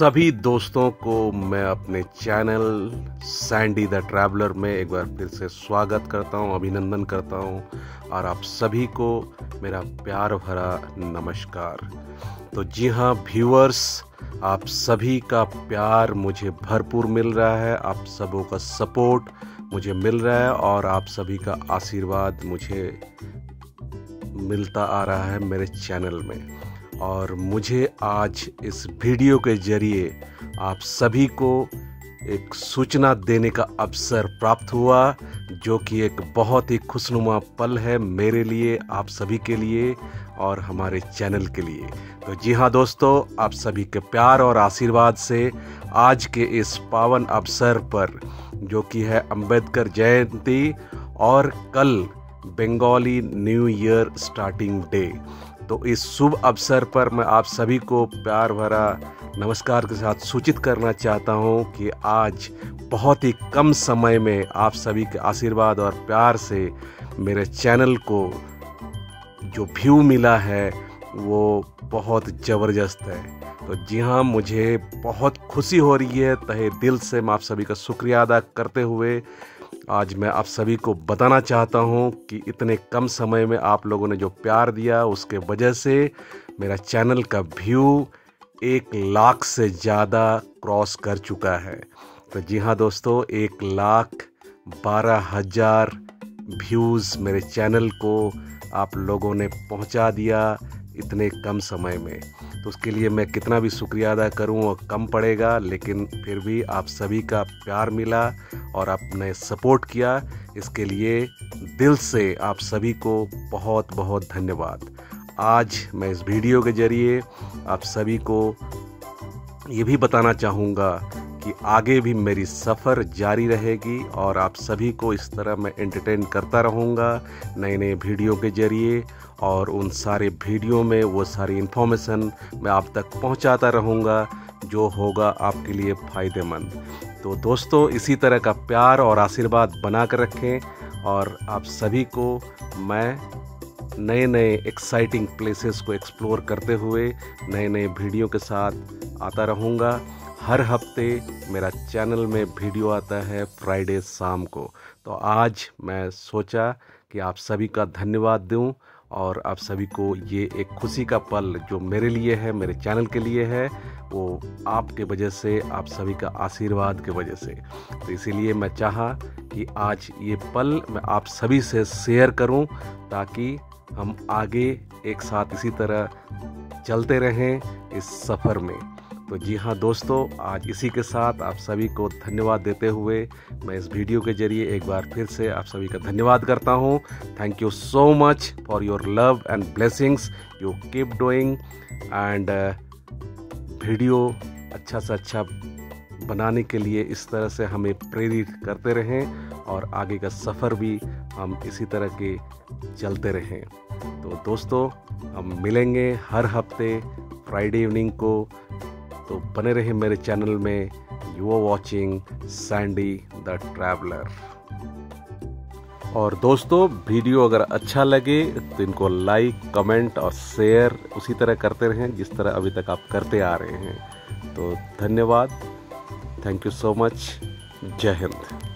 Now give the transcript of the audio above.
सभी दोस्तों को मैं अपने चैनल सैंडी द ट्रैवलर में एक बार फिर से स्वागत करता हूं, अभिनंदन करता हूं और आप सभी को मेरा प्यार भरा नमस्कार। तो जी हाँ व्यूअर्स, आप सभी का प्यार मुझे भरपूर मिल रहा है, आप सबों का सपोर्ट मुझे मिल रहा है और आप सभी का आशीर्वाद मुझे मिलता आ रहा है मेरे चैनल में। और मुझे आज इस वीडियो के जरिए आप सभी को एक सूचना देने का अवसर प्राप्त हुआ, जो कि एक बहुत ही खुशनुमा पल है मेरे लिए, आप सभी के लिए और हमारे चैनल के लिए। तो जी हाँ दोस्तों, आप सभी के प्यार और आशीर्वाद से आज के इस पावन अवसर पर, जो कि है अंबेडकर जयंती और कल Bengali new year starting day, तो इस शुभ अवसर पर मैं आप सभी को प्यार भरा नमस्कार के साथ सूचित करना चाहता हूं कि आज बहुत ही कम समय में आप सभी के आशीर्वाद और प्यार से मेरे चैनल को जो व्यू मिला है वो बहुत ज़बरदस्त है। तो जी हाँ, मुझे बहुत खुशी हो रही है। तहे दिल से मैं आप सभी का शुक्रिया अदा करते हुए आज मैं आप सभी को बताना चाहता हूं कि इतने कम समय में आप लोगों ने जो प्यार दिया, उसके वजह से मेरा चैनल का व्यू 1 लाख से ज़्यादा क्रॉस कर चुका है। तो जी हाँ दोस्तों, 1,12,000 व्यूज़ मेरे चैनल को आप लोगों ने पहुंचा दिया इतने कम समय में। तो उसके लिए मैं कितना भी शुक्रिया अदा करूं वो कम पड़ेगा, लेकिन फिर भी आप सभी का प्यार मिला और आपने सपोर्ट किया, इसके लिए दिल से आप सभी को बहुत बहुत धन्यवाद। आज मैं इस वीडियो के जरिए आप सभी को ये भी बताना चाहूँगा कि आगे भी मेरी सफ़र जारी रहेगी और आप सभी को इस तरह मैं एंटरटेन करता रहूँगा नए नए वीडियो के जरिए, और उन सारे वीडियो में वो सारी इन्फॉर्मेशन मैं आप तक पहुंचाता रहूंगा जो होगा आपके लिए फ़ायदेमंद। तो दोस्तों, इसी तरह का प्यार और आशीर्वाद बना कर रखें और आप सभी को मैं नए नए एक्साइटिंग प्लेसेस को एक्सप्लोर करते हुए नए नए वीडियो के साथ आता रहूँगा। हर हफ्ते मेरा चैनल में वीडियो आता है फ्राइडे शाम को। तो आज मैं सोचा कि आप सभी का धन्यवाद दूं और आप सभी को ये एक खुशी का पल जो मेरे लिए है, मेरे चैनल के लिए है, वो आपके वजह से, आप सभी का आशीर्वाद के वजह से। तो इसीलिए मैं चाहा कि आज ये पल मैं आप सभी से शेयर करूं, ताकि हम आगे एक साथ इसी तरह चलते रहें इस सफ़र में। तो जी हाँ दोस्तों, आज इसी के साथ आप सभी को धन्यवाद देते हुए मैं इस वीडियो के जरिए एक बार फिर से आप सभी का धन्यवाद करता हूँ। Thank you so much for your love and blessings, you keep doing and video अच्छा से अच्छा बनाने के लिए इस तरह से हमें प्रेरित करते रहें और आगे का सफ़र भी हम इसी तरह के चलते रहें। तो दोस्तों, हम मिलेंगे हर हफ्ते फ्राइडे इवनिंग को। तो बने रहे मेरे चैनल में। You are watching Sandy the traveller. और दोस्तों, वीडियो अगर अच्छा लगे तो इनको लाइक, कमेंट और शेयर उसी तरह करते रहें जिस तरह अभी तक आप करते आ रहे हैं। तो धन्यवाद, थैंक यू सो मच, जय हिंद।